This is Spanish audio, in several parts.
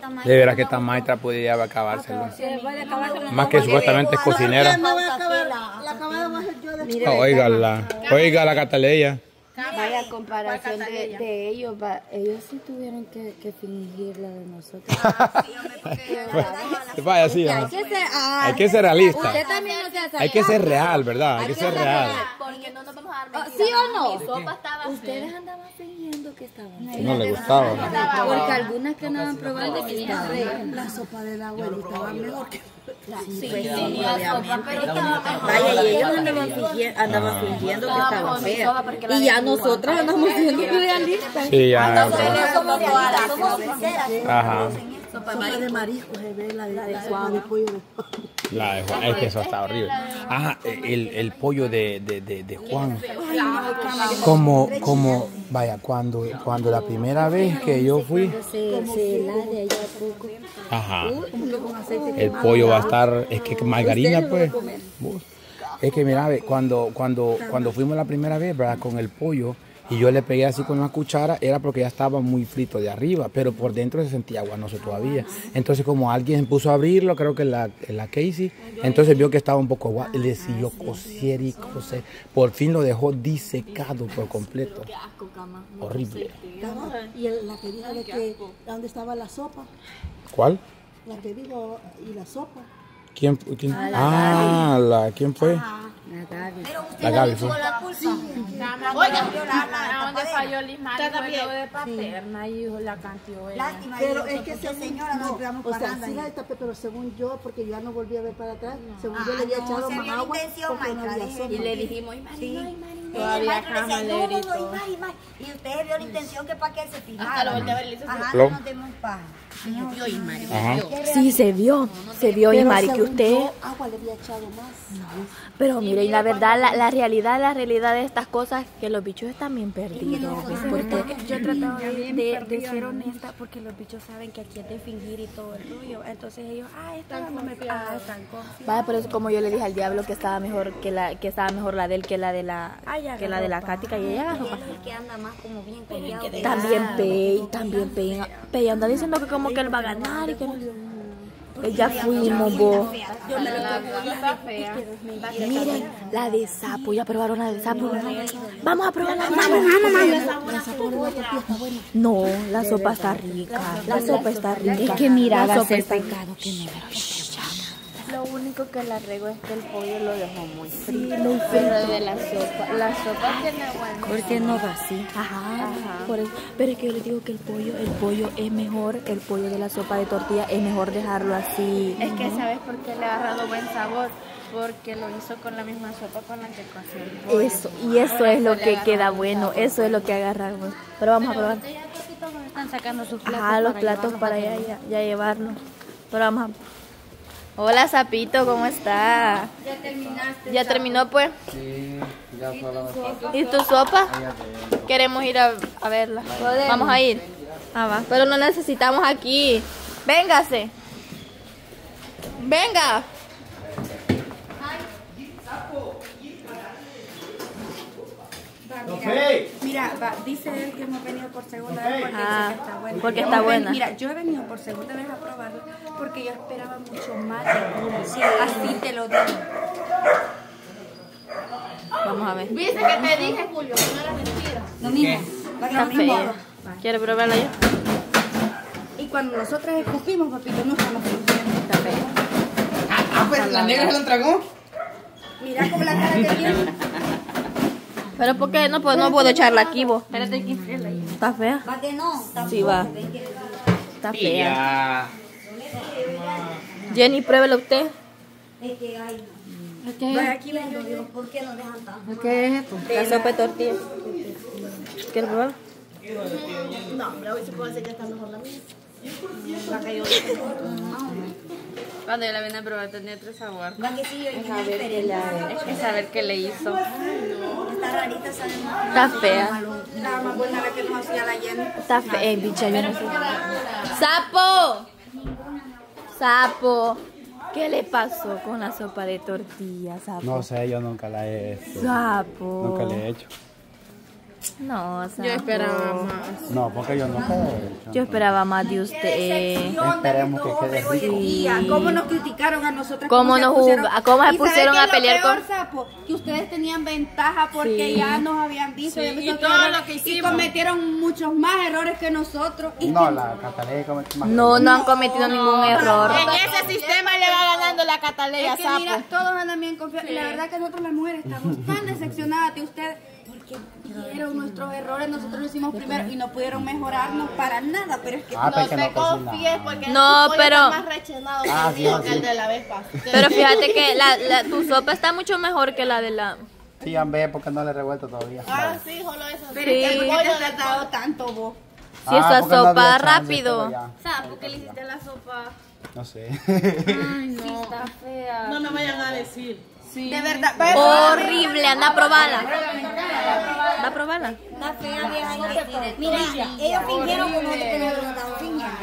De veras que esta maestra podría acabárselo. Más que supuestamente es cocinera. Oiga la Cataleya. Vaya comparación de ellos, ellos sí tuvieron que fingir la de nosotros. Vaya, sí, hay que ser realista. Usted también no se hace. Hay que ser real, ¿verdad? Hay que ser real. Porque no nos vamos a dar mentiras. ¿Sí o no? Mi sopa estaba Ustedes andaban fingiendo que estaban. No le gustaba. Porque algunas que andaban probando que estaban. La sopa de la abuela estaba mejor que... Sí, vaya, y ellos andaban fingiendo que estaban feas. Y ya nosotros andamos siendo realistas. Sí, ya. Ajá. Sopa de mariscos, la de pollo. Es que eso está horrible. Ajá, el pollo de Juan. Como, vaya, cuando la primera vez que yo fui. Ajá. El pollo va a estar, es que margarina, pues. Es que mira, cuando fuimos la primera vez, ¿verdad? Con el pollo. Y yo le pegué así con una cuchara, era porque ya estaba muy frito de arriba, pero por dentro se sentía aguanoso todavía. Entonces como alguien puso a abrirlo, creo que la Casey, entonces vio que estaba un poco aguado, y le siguió coser y coser. Por fin lo dejó disecado por completo. Horrible. Y la que dijo de que, ¿dónde estaba la sopa? ¿Cuál? La que dijo, ¿y la sopa? ¿Quién? ¿Quién fue? La Gaby fue. Oiga, ¿a dónde falló Lismar? Fue lo de Paterna y la cantió ella. Lástima, pero es que señora nos quedamos parando. Sí la destapé, pero según yo, porque ya no volví a ver para atrás, según yo le había echado más agua porque no había sopa. Y le dijimos, Todavía jamás le gritó. Y usted vio la intención que para que se fijara. Hasta lo volteé a ver y le hizo Ajá, no nos demos paja. Sí, se vio Ismari, que usted... Agua le había echado más. Pero miren, la verdad, la realidad de estas cosas, que los bichos están bien perdidos. Porque yo he tratado de ser honesta, porque los bichos saben que aquí es de fingir y todo el rollo. Entonces ellos, están confiados. Vaya, por eso como yo le dije al diablo que estaba mejor la de él que la de la Cática y ella. Que anda más como bien confiado. También Pei anda diciendo que como que él va a ganar y que no. Ya fuimos, vos. Miren, la de sapo, ya probaron la de sapo. Vamos a probar la de sapo. No, la sopa está rica. Es que mira, la sopa está rica. Lo único que la regó es que el pollo lo dejó muy frito. Pero de la sopa tiene bueno. Porque no va así. Ajá. Por eso. Pero es que yo les digo que el pollo es mejor, el pollo de la sopa de tortilla es mejor dejarlo así. Es que ¿sabes por qué le ha agarrado buen sabor? Porque lo hizo con la misma sopa con la que coció el pollo. Eso es lo que queda bueno, eso es lo que agarramos. Pero vamos a probar. Están sacando sus platos. Ajá, los platos para ya llevarlos. Pero vamos a... Hola, Sapito, ¿cómo está? Ya terminaste. ¿Ya terminó, pues? Sí, ya fue la sopa. ¿Y tu sopa? Queremos ir a verla. Vamos a ir. Va. Pero no necesitamos aquí. Véngase. Venga. Mira, dice él que hemos venido por segunda vez porque dice que está buena. Porque está buena. Mira, yo he venido por segunda vez a probarla porque yo esperaba mucho más de Julio. Sí, así te lo digo. Vamos a ver. ¿Viste que te dije, Julio, que no era mentira? Lo mismo. Está fea. ¿Quieres probarla yo? Y cuando nosotros escupimos, papito, no estamos fingiendo. Está fea. Pues la negra se lo entregó. Mira como la cara que tiene. Pero ¿por qué no puedo echarla aquí, vos? Espérate que enfriarla ahí. ¿Está fea? ¿Para qué no? Sí, va. Está fea. Jenny, pruébela usted. Es que hay... Vaya, aquí vengo yo. ¿Por qué no dejan tanto? ¿Qué es esto? La sopa de tortilla. ¿Quieres probar? No, pero hoy se puede hacer que está mejor la mía. La que yo Cuando yo la vine a probar tenía otro sabor. Va que sí, yo Es saber qué le hizo. Está rarita, sabe más. Está fea. La más buena la que nos hacía la Jenny. Está fea, bicha, yo no sé. ¡Sapo! ¡Sapo! ¿Qué le pasó con la sopa de tortilla, Sapo? No sé, yo nunca la he hecho. Sapo. Nunca la he hecho. No, o sea, Yo esperaba más. No, porque yo no he hecho. Yo esperaba más de usted. Esperemos que quede Hoy en día, ¿cómo nos criticaron a nosotras? ¿Cómo se pusieron a pelear con...? Sapo? Que ustedes tenían ventaja porque Sí. ya nos habían visto. Sí, ya y nosotros todo lo que y hicimos. cometieron muchos más errores que nosotros. Y No, la Catalina cometió más. No han cometido ningún error. En ese sistema le va ganando la Cataleya es que mira, todos andan bien confiados. Y la verdad que nosotros las mujeres estamos tan decepcionadas de ustedes porque vieron nuestros errores, nosotros lo hicimos primero y no pudieron mejorarnos para nada. Pero es que Ah, No porque te no cocina. confíes porque No, tu pollo pero- está más rechenado Ah, conmigo sí, que sí. el de la vez pasada. Pero fíjate que tu sopa está mucho mejor que la de la... Sí, ya ve porque no le he revuelto todavía. Ah, sí, solo eso. pero es que Sí. ¿por qué te has tratado tanto vos? Si esa porque no sopa había chance, rápido. pero ya. ¿Sabes por qué le hiciste la sopa? No sé. Ay, no. Está fea. No me vayan a decir. Sí. De verdad. Horrible, anda a probarla. Anda a probarla. Está fea, vieja. Mira, ellos fingieron como que nosotros no estamos fingiendo.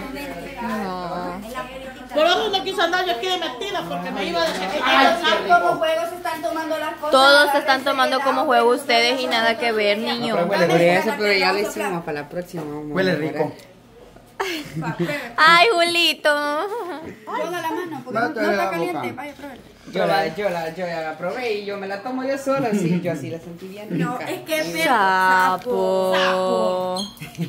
Por eso no quise andar yo aquí de mentira porque me iba a decir que Como juegos se están tomando las cosas. Todos se están tomando como juego ustedes y nada que ver, niño. Por eso, pero ya lo hicimos para la próxima. vamos a Huele mejorar. rico. Ay, Julito. Ponga la mano porque no Mátale está la caliente. boca. Vaya, pruébela. Yo ya la probé y yo me la tomo yo sola, sí, yo así la sentí bien rica. No, es que es Sapo.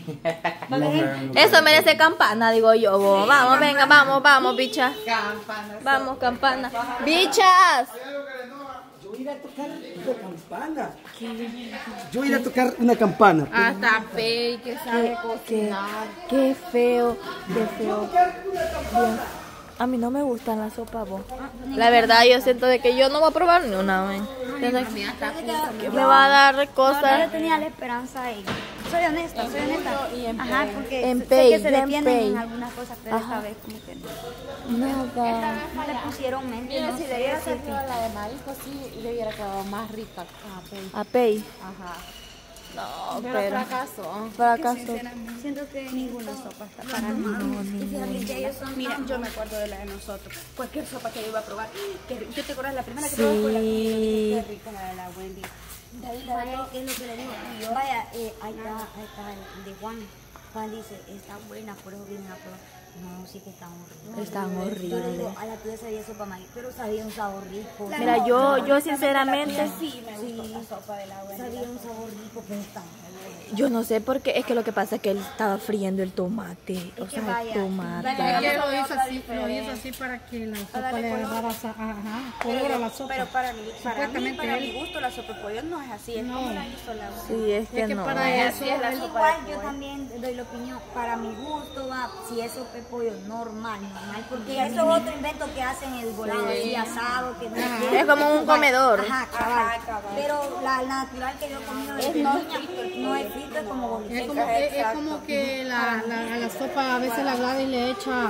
Eso merece campana, digo yo. Vos. Vamos, venga, vamos, bichas. Campana. Vamos, campana. Bichas. Yo iba a tocar una campana. Yo iba a tocar una campana. hasta fe que sabe cocinar. Qué feo, qué feo. Dios. A mí no me gustan las sopas, vos. La verdad, yo siento de que yo no voy a probar ni una, men. Siento que me va a dar Yo cosas. tenía la esperanza y soy honesta. Ajá, porque En sé Pay, que se yo en detienen Pay. en algunas cosas, pero esta vez como que no. Nada. No le pusieron mente, no sé decirte. La de marisco sí le hubiera quedado más rica. A Pay. Ajá. No, Pero pero. fracaso. Fracaso. Siento que ninguna sopa está para mí. Y fíjate que ellos son Mira, yo me acuerdo de la de nosotros. Cualquier sopa que yo iba a probar. ¿Yo te acuerdas? La primera que probé fue la Sí. qué rica la de la Wendy. ¿Sabe qué es lo que le digo? Vaya, ahí está el de Juan. Juan dice, está buena, por eso vienen a probar. No, sí que están horribles. Están Yo le horribles. digo, a la tuya sabía sopa maíz, pero sabía un sabor rico. Mira, yo sinceramente, Sí, me gustó la sopa de la Wendy. Sabía un sabor rico, pero está yo no sé por qué. Es que lo que pasa es que él estaba friendo el tomate. O sea, el vaya, tomate. Lo hizo así para que la sopa le agarrara color a la sopa. Pero para mí, para Supuestamente mi gusto, la sopa de pollo no es así. Es como la hizo la Sí, es que que no. para eso Igual yo también doy la opinión, para mi gusto va, si es sopa de pollo normal, porque eso es otro invento que hacen el volado así asado, que no sé qué. Es como un comedor. Ajá, cabal. Pero la natural que yo he comido desde niña, no es frito, es como es bolita. como que a la sopa a veces la Gladys le echa,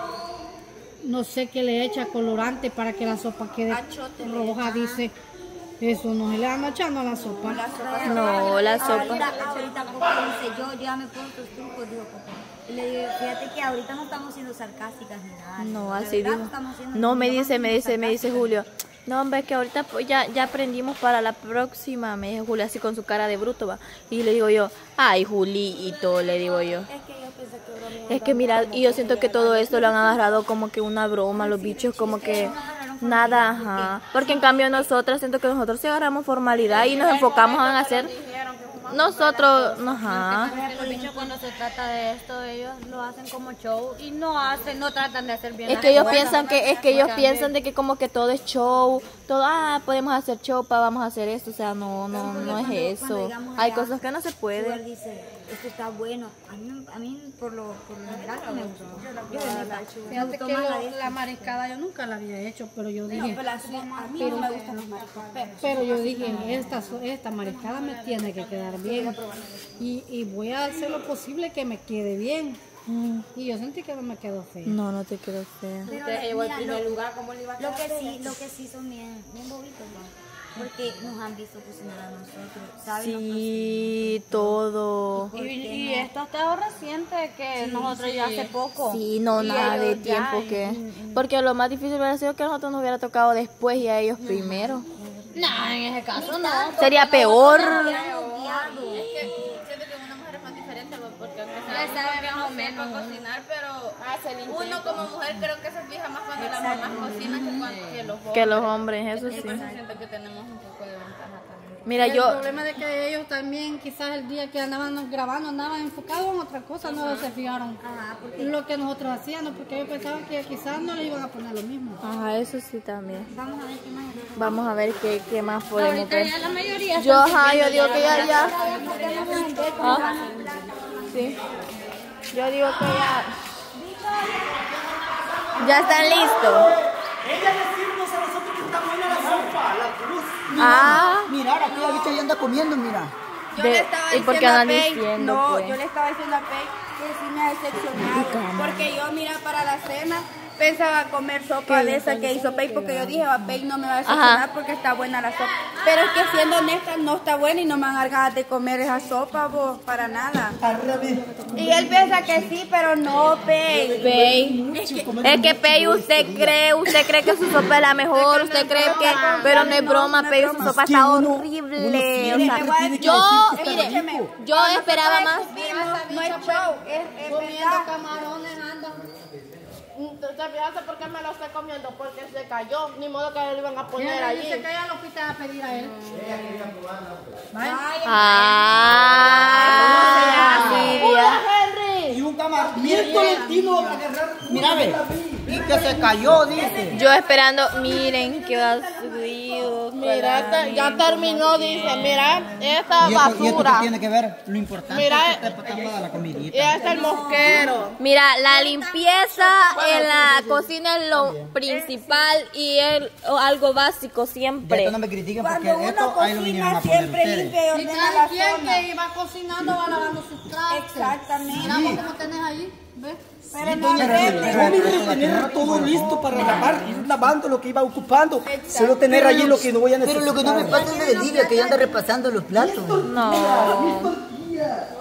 no sé qué le echa, colorante para que la sopa quede roja, dice. Eso no se le anda echando a la sopa. No, la sopa. Ahorita Coco dice, yo ya me pongo tus trucos, digo Coco. Y le digo, fíjate que ahorita no estamos siendo sarcásticas ni nada. No, De así verdad dijo. estamos siendo- No, me no dice estamos siendo Julio. No, hombre, que ahorita pues, ya aprendimos para la próxima. Me dijo Julio así con su cara de bruto, va. Y le digo yo, ay, Julito, le digo yo. Es que yo pensé que broma. Es que mira, y yo siento que todo esto lo han agarrado como que una broma, los bichos como que nada, ajá. Porque en cambio nosotras, siento que nosotros sí agarramos formalidad y nos enfocamos en hacer nosotros, ajá. Los bichos cuando se trata de esto, ellos lo hacen como show y no tratan de hacer bien. Es que ellos piensan ellos piensan de que como que todo es show, todo, podemos hacer show, vamos a hacer esto, o sea, no es eso. Hay cosas que no se Igual puede. dice, esto está bueno. A mí por lo general no me gustó. Yo de verdad, me Fíjate gustó que más la de la mariscada yo nunca la había hecho, pero yo dije, A mí no me gustan los mariscos. pero yo dije, esta mariscada me tiene que quedar bien y voy a hacer lo posible que me quede bien. Y yo sentí que no me quedó feo. No te quedo fea. Usted llevó el primer lugar, ¿cómo le iba a quedar? Lo que sí son bien bobitos, ¿no? Porque nos han visto cocinar a nosotros, ¿saben? Sí, todo. Y esto hasta reciente que nosotros ya hace poco. Sí, no, nada de ellos ya, tiempo que... Porque lo más difícil hubiera sido que a nosotros nos hubiera tocado después y a ellos primero. No, en ese caso no. Sería peor. sabe más o menos cocinar, pero uno como mujer creo que se fija más cuando las mamás cocinan que los hombres. Eso sí. Por eso siento que tenemos un poco de ventaja también. Mira, El problema de que ellos también, quizás el día que andaban grabando, andaban enfocados en otra cosa, no se fijaron lo que nosotros hacíamos, porque ellos pensaban que quizás no le iban a poner lo mismo. Ajá, eso sí también. Vamos a ver qué más. Vamos a ver qué más podemos ver. Ya la mayoría Yo digo que ya. ¿Ah? Sí. Yo digo que ya están listos. Ella decirnos a nosotros que está buena la sopa, la cruz. Mira, aquí la bicha ya anda comiendo, mira. Yo le estaba ¿Y por qué diciendo a andan Pei, diciendo, no, pues? yo le estaba diciendo a Pei que sí me ha decepcionado, porque yo, mira, para la cena pensaba comer sopa de esa que hizo Pei, porque yo dije, Pei no me va a decepcionar porque está buena la sopa, pero es que siendo honesta no está buena y no me han dan ganas de comer esa sopa, vos, para nada. Y él piensa que sí, pero no, Pei. Es que Pei, usted cree que su sopa es la mejor, usted cree que, pero no es broma, Pei, su sopa está horrible. O sea, yo esperaba más. No es show, es verdad. Camarones andan. ¿Te fijaste por qué me lo estoy comiendo? Porque se cayó, ni modo que lo iban a poner allí. Dice que ella lo fuiste a pedir a él. Y un camarón. Mira el Tolentino a agarrar. Mira, ve. Y que se cayó, dice. Yo esperando, miren qué basura. Mira, ya terminó, dice, mira, esta ¿Y esto qué basura. tiene que ver? Lo importante Mira, es que esté tapada la comidita. Y este es el mosquero. Mira, la limpieza en la cocina es lo principal y es algo básico De siempre. esto no me critiquen porque Cuando esto uno ahí lo vinieron a cocina poner siempre ustedes. limpia y Y ordena cada la quien zona. que va cocinando va lavando sus trastes. Exactamente. Mira cómo tenés ahí, ¿ves? Pero no Doña tener todo listo para lavar, ir lavando lo que iba ocupando. Solo tener allí lo que no voy a necesitar. Pero lo que no me pasa es de Lidia, que ya anda repasando los platos. No.